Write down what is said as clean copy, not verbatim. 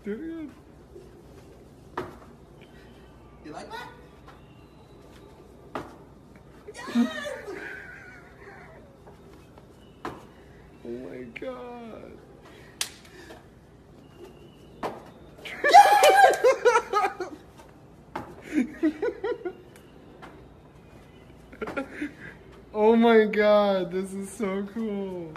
Do it again. You like that? Oh my god. Oh my god, this is so cool.